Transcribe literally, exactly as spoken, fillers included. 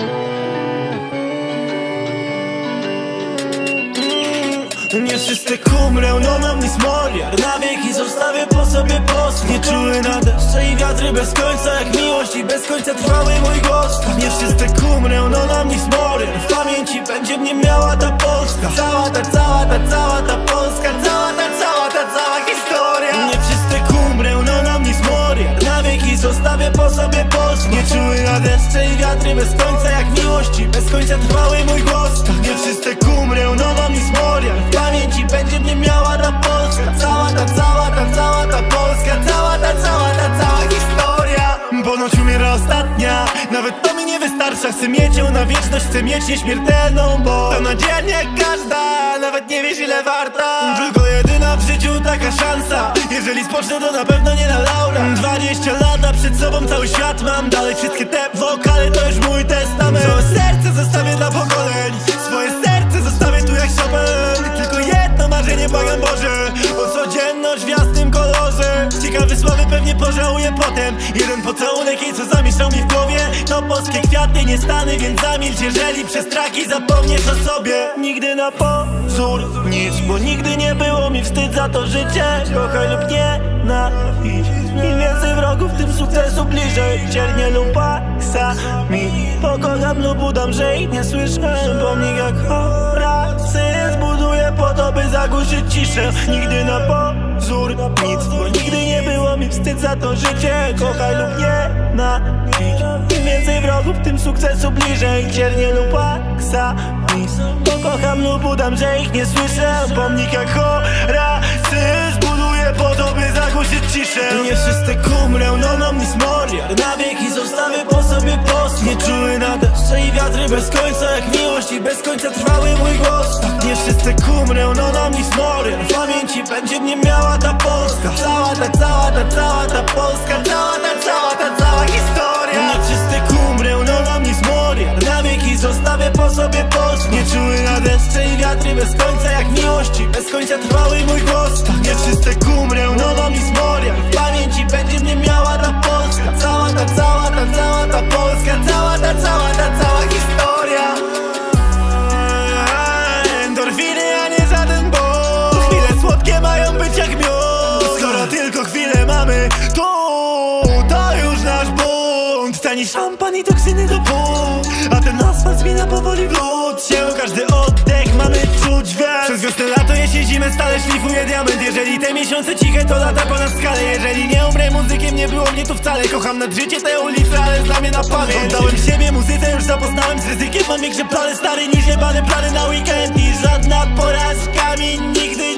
Nie wszyscy kumrę, no mam nic moriar. Na wieki zostawię po sobie post. Nie czuły na deszcze i wiatry bez końca. Jak miłość i bez końca trwały mój głos. Nie wszyscy kumrę, no nam nic moriar. W pamięci będzie mnie miała ta Polska. Cała ta, cała ta, cała ta Polska. Cała ta, cała ta, cała historia. Nie wszyscy kumrę, no nam nic moriar. Na wieki zostawię po sobie post. Nie czuły na deszcze i wiatry bez końca. Jak miłości bez końca trwały mój głos. Nie wszyscy kumrę, no nam nic moriar. W pamięci będzie mnie miała ta Polska. Cała ta, cała ta, cała ta Polska. Cała ta, cała ta, cała historia. Ponoć umiera ostatnia. Nawet to mi nie wystarcza. Chcę mieć ją na wieczność, chcę mieć nieśmiertelną, bo to nadzieja jak każda. Nawet nie wiesz ile warta. Tylko jedyna w życiu taka szansa. Jeżeli spocznę to na pewno nie na laura. Dwadzieścia lata przed sobą, cały świat mam. Dalej wszystkie te wokale to już mój testament. Całe serce zostawię dla pokoleń. Swoje serce zostawię tu jak Chopin. Tylko jedno marzenie błagam Boże, o codzienność w jasnym kolorze. Ciekawy sławy pewnie pożałuję potem. Jeden pocałunek jej co zamieszał mi w głowie. To polskie kwiaty nie stany, więc zamilcz. Jeżeli przez traki zapomniesz o sobie. Nigdy na pozór nic, bo nigdy nie było mi wstyd za to życie. Kochaj lub nie nawiść. Im więcej wrogów, tym sukcesu bliżej. Ciernie lub paksami. Pokocham lub udam, że ich nie słyszę. Pomnik jak Horacy zbuduję po to, by zagłuszyć ciszę. Nigdy na pozór nic, bo nigdy nie było mi wstyd za to życie. Kochaj lub nie nawiść. Im więcej wrogów, tym sukcesu bliżej. Ciernie lub paksami. Pokocham lub udam, że ich nie słyszę. Pomnik jak Horacy zbuduję po to, by zagłuszyć ciszę. Nie wszyscy kumrę, no nam nic moriar. Na wieki zostawię po sobie post. Nie czuły na deszcze i wiatry bez końca. Jak miłość i bez końca trwały mój głos. Nie wszyscy kumrę, no nam nic moriar. W pamięci będzie mnie miała ta Polska. Cała ta, cała ta, cała ta Polska. Cała ta, cała ta, cała historia. Nie wszyscy kumrę, no nam nic moriar. Na wieki zostawię po sobie post. Nie czuły na deszcze i wiatry bez końca. Jak miłości bez końca trwały mój głos. Nie wszyscy kumrę, no nam nic moriar. W pamięci będzie mnie miała ta Polska. Cała ta, cała ta, cała ta Polska. Cała ta, cała ta, cała historia. Endorfiny, a nie żaden ból. Chwile słodkie mają być jak miód. Skoro tylko chwilę mamy, to to już nasz bunt. Tani szampan i toksyny do pół. A ten asfalt zmienia powoli w lód się. Każdy oddech mamy czuć wiatr. Przez wiosnę, lato, jesień, zimę stale szlifuje diament. Jeżeli te miesiące ciche, to lata ponad skalę. Jeżeli nie umrę muzykiem, nie było mnie tu wcale. Kocham nad życie te ulice, ale zna mnie na pamięć. Oddałem siebie muzyce, już zapoznałem z ryzykiem. Mam większe plany, stary niż jebane plany na weekend. I żadna porażka mi nigdy